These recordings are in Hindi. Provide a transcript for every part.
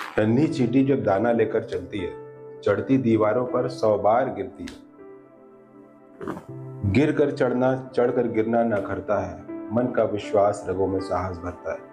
नन्ही चींटी जब दाना लेकर चलती है, चढ़ती दीवारों पर 100 बार गिरती है। गिर कर चढ़ना, चढ़ कर गिरना न करता है, मन का विश्वास रगों में साहस भरता है।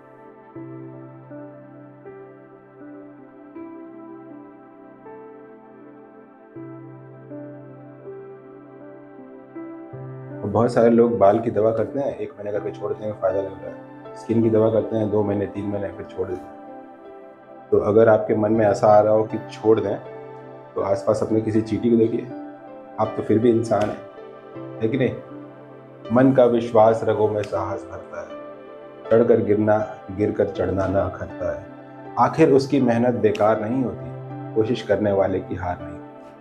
बहुत सारे लोग बाल की दवा करते हैं, 1 महीने करके छोड़ देते हैं, फायदा नहीं होता है। स्किन की दवा करते हैं 2 महीने 3 महीने फिर छोड़ देते हैं। तो अगर आपके मन में ऐसा आ रहा हो कि छोड़ दें, तो आसपास अपने किसी चींटी को देखिए, आप तो फिर भी इंसान है कि नहीं? मन का विश्वास रगों में साहस भरता है, चढ़कर गिरना, गिर कर चढ़ना न अखरता है। आखिर उसकी मेहनत बेकार नहीं होती, कोशिश करने वाले की हार नहीं।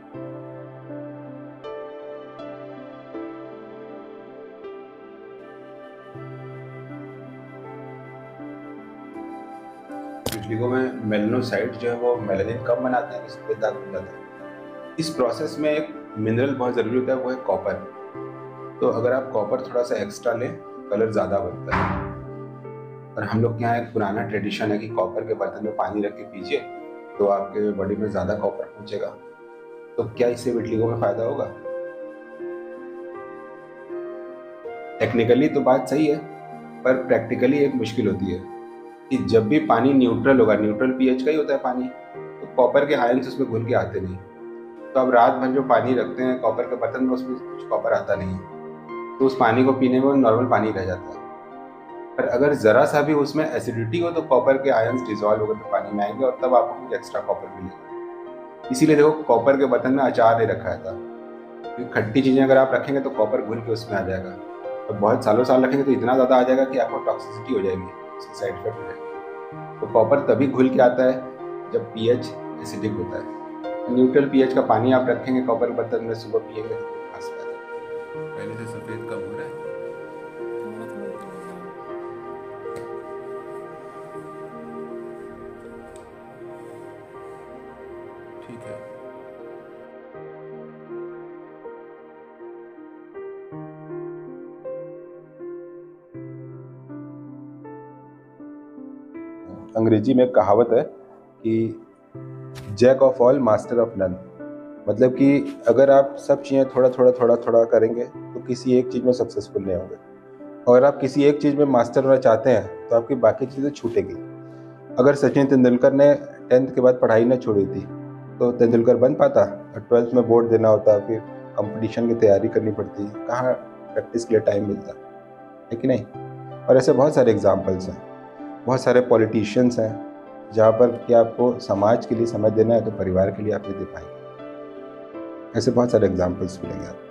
विटलिगो में मेलानोसाइट जो है वो मेलानिन कम बनाते हैं, सफेद दाग बन जाता है। इस प्रोसेस में एक मिनरल बहुत जरूरी होता है, वो है कॉपर। तो अगर आप कॉपर थोड़ा सा एक्स्ट्रा लें, कलर ज़्यादा बनता है। और हम लोग के यहाँ एक पुराना ट्रेडिशन है कि कॉपर के बर्तन में पानी रख के पीजिए, तो आपके बॉडी में ज़्यादा कॉपर पहुँचेगा। तो क्या इससे विटलिगो में फ़ायदा होगा? टेक्निकली तो बात सही है, पर प्रैक्टिकली एक मुश्किल होती है कि जब भी पानी न्यूट्रल होगा, न्यूट्रल पीएच का ही होता है पानी, तो कॉपर के आयन्स उसमें घुल के आते नहीं। तो आप रात भर जो पानी रखते हैं कॉपर के बर्तन में, उसमें कुछ कॉपर आता नहीं है, तो उस पानी को पीने में नॉर्मल पानी रह जाता है। पर अगर ज़रा सा भी उसमें एसिडिटी हो तो कॉपर के आयन्स डिजॉल्व होकर के पानी में आएंगे और तब आपको कुछ एक्स्ट्रा कॉपर मिलेगा। इसीलिए देखो कॉपर के बर्तन में अचार नहीं रखा था, क्योंकि खट्टी चीज़ें अगर आप रखेंगे तो कॉपर घुल के उसमें आ जाएगा। तो बहुत सालों साल रखेंगे तो इतना ज़्यादा आ जाएगा कि आपको टॉक्सिसिटी हो जाएगी, उसकी साइड इफेक्ट हो जाएगी। तो कॉपर तभी घुल के आता है जब पीएच एसिडिक होता है। न्यूट्रल पीएच का पानी आप रखेंगे कॉपर के बर्तन में, सुबह पिएंगे तो खास फायदा। पहले से सफ़ेद कम हो रहा है। ठीक है। अंग्रेजी में कहावत है कि jack of all master of none. मतलब कि अगर आप सब चीज़ें थोड़ा थोड़ा करेंगे तो किसी एक चीज़ में सक्सेसफुल नहीं होंगे। और अगर आप किसी एक चीज़ में मास्टर होना चाहते हैं तो आपकी बाकी चीज़ें छूटेगी। अगर सचिन तेंदुलकर ने 10th के बाद पढ़ाई न छोड़ी थी तो तेंदुलकर बन पाता? 12th में बोर्ड देना होता, फिर कंपटीशन की तैयारी करनी पड़ती, कहाँ प्रैक्टिस के लिए टाइम मिलता है कि नहीं? और ऐसे बहुत सारे एग्जाम्पल्स हैं। बहुत सारे पॉलिटिशियंस हैं जहाँ पर कि आपको समाज के लिए समय देना है तो परिवार के लिए आप नहीं दे पाएंगे। ऐसे बहुत सारे एग्जाम्पल्स मिलेंगे आप।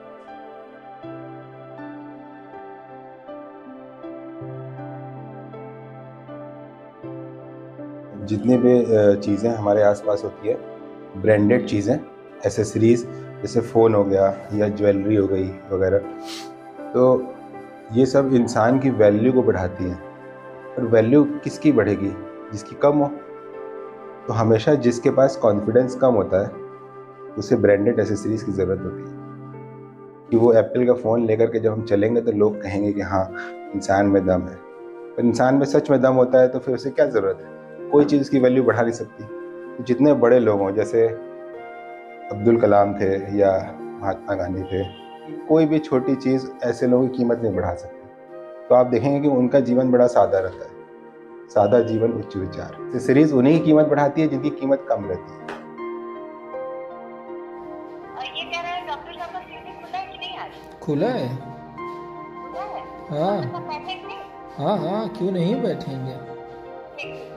जितनी भी चीज़ें हमारे आसपास होती है, ब्रांडेड चीज़ें, एसेसरीज़, जैसे फ़ोन हो गया या ज्वेलरी हो गई वगैरह, तो ये सब इंसान की वैल्यू को बढ़ाती हैं। और वैल्यू किसकी बढ़ेगी? जिसकी कम हो। तो हमेशा जिसके पास कॉन्फिडेंस कम होता है उसे ब्रांडेड एसेसरीज़ की ज़रूरत होती है, कि वो एप्पल का फ़ोन लेकर के जब हम चलेंगे तो लोग कहेंगे कि हाँ, इंसान में दम है। पर इंसान में सच में दम होता है तो फिर उसे क्या ज़रूरत है? कोई चीज़ उसकी वैल्यू बढ़ा नहीं सकती। तो जितने बड़े लोग हों, जैसे अब्दुल कलाम थे या महात्मा गांधी थे, कोई भी छोटी चीज़ ऐसे लोगों की कीमत नहीं बढ़ा सकती। तो आप देखेंगे कि उनका जीवन बड़ा सादा रहता है। सादा जीवन उच्च विचार। एसेसरीज उन्हीं की कीमत बढ़ाती है जिनकी कीमत कम रहती है। ये कह रहा है डॉक्टर साहब का क्लिनिक खुला है कि नहीं आज? खुला है। खुला है? हाँ तो बैठेंगे? हाँ हाँ, क्यों नहीं बैठेंगे। ठीक है।